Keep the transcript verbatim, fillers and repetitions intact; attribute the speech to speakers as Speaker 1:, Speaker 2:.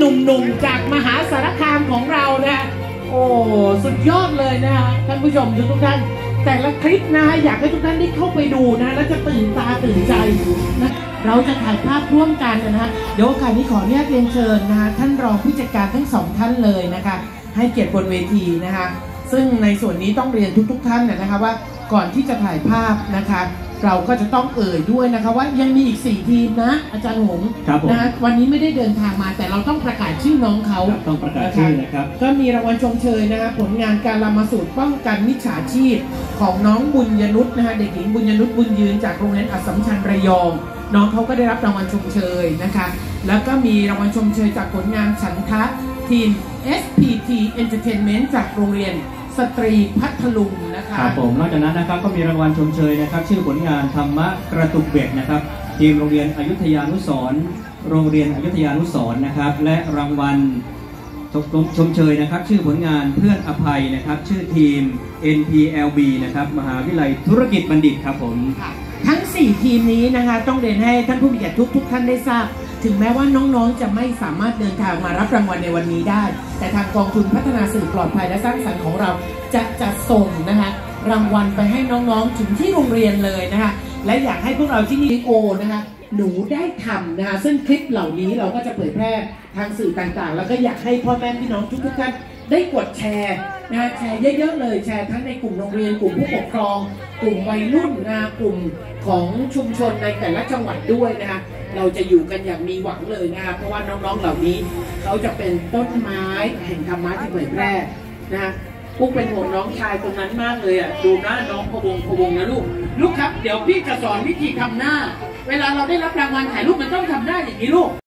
Speaker 1: หนุ่มๆจากมหาสารคามของเรานะโอ้สุดยอดเลยนะฮะท่านผู้ชมทุกท่านแต่ละคลิปนะอยากให้ทุกท่านได้เข้าไปดูนะแล้วจะตื่นตาตื่นใจนะเราจะถ่ายภาพร่วมกันนะฮะเดี๋ยวโอกาสนี้ขออนุญาตเรียนเชิญนะคะท่านรองผู้จัดการทั้งสองท่านเลยนะคะให้เกียรติบนเวทีนะคะซึ่งในส่วนนี้ต้องเรียนทุกๆท่านนะคะว่าก่อนที่จะถ่ายภาพนะคะเราก็จะต้องเอ่ยด้วยนะคะว่ายังมีอีกสี่ทีมนะอาจารย์หงนะวันนี้ไม่ได้เดินทางมาแต่เราต้องประกาศชื่อน้องเขา
Speaker 2: ต้องประกาศชื่อนะครับ
Speaker 1: ก็มีรางวัลชมเชยนะคะผลงานการละมาสูตรป้องกันมิจฉาชีพของน้องบุญยนุชนะคะเด็กหญิงบุญยนุชบุญยืนจากโรงเรียนอัสสัมชัญระยองน้องเขาก็ได้รับรางวัลชมเชยนะคะแล้วก็มีรางวัลชมเชยจากผลงานฉันทะทีม เอส พี ที Entertainment จากโรงเรียนสตรีพัทลุงนะคะ
Speaker 2: ครับผมนอกจากนั้นนะครับก็มีรางวัลชมเชยนะครับชื่อผลงานธรรมะกระตุกเบ็ดนะครับทีมโรงเรียนอยุธยานุสรณ์โรงเรียนอยุธยานุสรณ์นะครับและรางวัลชมเชยนะครับชื่อผลงานเพื่อนอภัยนะครับชื่อทีม เอ็น พี แอล บี นะครับมหาวิทยาลัยธุรกิจบัณฑิตครับผม
Speaker 1: ทั้งสี่ทีมนี้นะคะต้องเรียนให้ท่านผู้มีเกียรติทุกทุกท่านได้ทราบถึงแม้ว่าน้องๆจะไม่สามารถเดินทางมารับรางวัลในวันนี้ได้แต่ทางกองทุนพัฒนาสื่อปลอดภัยและสร้างสรรค์ของเราจะจะส่งนะคะรางวัลไปให้น้องๆถึงที่โรงเรียนเลยนะคะและอยากให้พวกเราที่นี่โอนะคะหนูได้ทำนะคะซึ่งคลิปเหล่านี้เราก็จะเผยแพร่ทางสื่อต่างๆแล้วก็อยากให้พ่อแม่พี่น้องทุกๆท่านได้กดแชร์นะแชร์เยอะๆเลยแชร์ทั้งในกลุ่มโรงเรียนกลุ่มผู้ปกครองกลุ่มวัยรุ่นนะกลุ่มของชุมชนในแต่ละจังหวัดด้วยนะคะเราจะอยู่กันอย่างมีหวังเลยนะคะเพราะว่าน้องๆเหล่านี้เขาจะเป็นต้นไม้แห่งธรรมะที่เผยแพร่นะปุ๊กเป็นห่วงน้องชายตรงนั้นมากเลยอ่ะดูหน้าน้องพะวงพะวงนะลูกลูกครับเดี๋ยวพี่จะสอนวิธีทำหน้าเวลาเราได้รับรางวัลถ่ายรูปมันต้องทำหน้าอย่างนี้ลูก